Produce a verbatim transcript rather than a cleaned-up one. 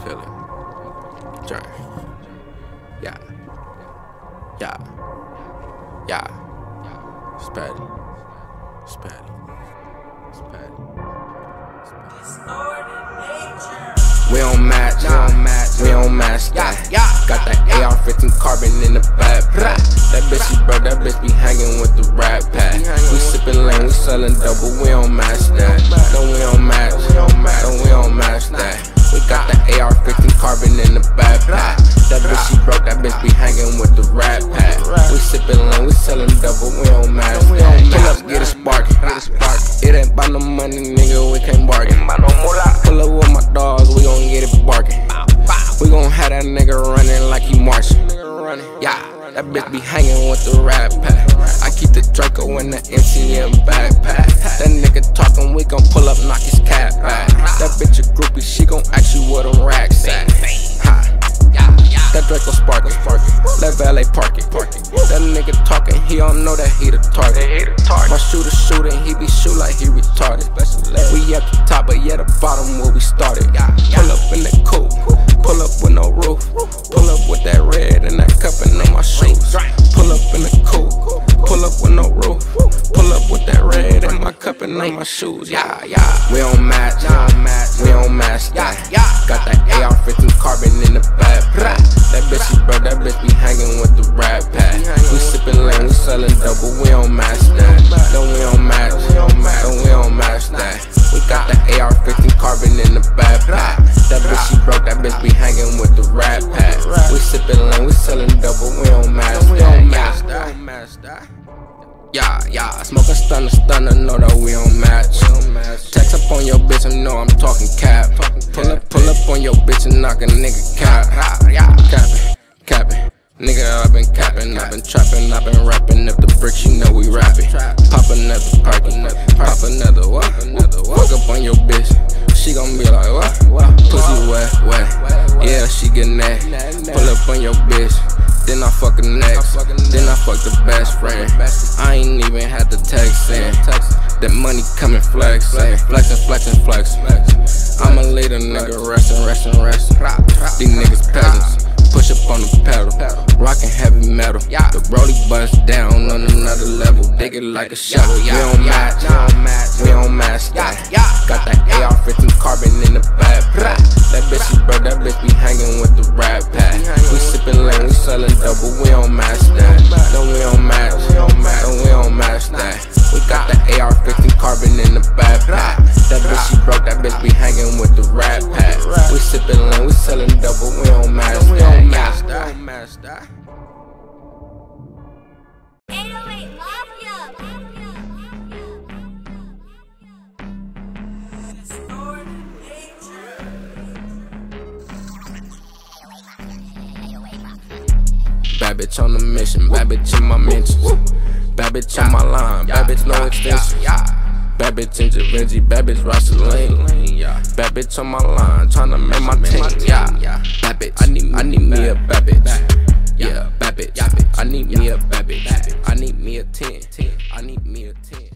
Feel it. Drink. Yeah. Yeah. Yeah. Spatty. Spatty. Spatty. We don't match, we don't match, we don't match that. Got that A R fifteen carbon in the backpack. That bitch, she bro, that bitch be hanging with the rat pack. We sippin' lane, we sellin' double, we don't match that. No, we don't match, no, we don't match that. We got that A R fifteen carbon in the backpack. That bitch, she broke, that bitch be hanging with the rat pack. We sippin' lane, we sellin' double, we don't match that. Pull up, get a spark, get a spark. It ain't about no money, nigga, we can't bargain. Pull up with my dogs, we gon' get it barking. We gon' have that nigga running like he marching. Yeah, that bitch be hanging with the rat pack. I keep the Draco in the M T M backpack. That nigga talking, we gon' pull up, knock his cap back. That bitch a groupie, she gon' ask you where them racks at. Ha. That Draco sparkin', let valet park it. That nigga talking, he don't know that he the target. My shooter shooting, he be shoot like he retarded. We at the top, but yeah, the bottom where we started. Pull up in the coupe, pull up with no roof. Pull up with that red and that cupping on my shoes. Pull up in the coupe, pull up with no roof. Pull up with that red and my cupping on my shoes. Yeah, yeah. We don't match, we don't match that. Got that A R fifteen carbon in the backpack. That bitch, she bro, that bitch be hanging with the rat pack. We sippin' lane, we sellin' double, we don't match that. No, we don't match, no, we don't match that. We got the A R fifteen carbon in the backpack. That bitch, she broke, that bitch be hanging with the rat pack. We sippin' lane, we sellin' double, we don't match that. Yeah, yeah, smoking stunner, stunner, know that we don't match. Text up on your bitch and know I'm talking cap. Pull up, pull up on your bitch and knock a nigga cap. Capping, capping, nigga, I been capping, I been trapping, I been rapping. If the bricks, you know we rapping. Pop another party, pop another what? Fuck up on your bitch, she gon' be like what? Pussy wet, wet, yeah, she get that. Pull up on your bitch. Then I fuck her next, then I fuck the best friend. I ain't even had to text in. That money coming flexin', flexin', flexin', flexin'. I'ma leave a nigga restin', restin', restin'. These niggas peasants, push up on the pedal, rockin' heavy metal. The Brody bust down on another level, dig it like a shovel. We don't match, we don't match that. Got that A R fifteen carbon in the backpack. That bitch, she bro, that bitch be hanging with the rat pack. We sippin' lane, we sellin' double, we don't match that. No, we don't match, no, we don't match that. We got the A R fifteen carbon in the backpack. That bitch, she broke, that bitch be hanging with the rat pack. We sippin' lane, we sellin' double, we don't match that. We don't match that. eight oh eight Mafia. Bad bitch on the mission, bad bitch in my mentions. Bad bitch on my line, bad bitch no extensions. Bad bitch in Javinci, bad bitch Rosaline. Bad bitch on my line, tryna make my team. Bad bitch, I need, I need me a bad bitch. Yeah, bad bitch, I need me a bad bitch. I need me a ten, I need me a ten.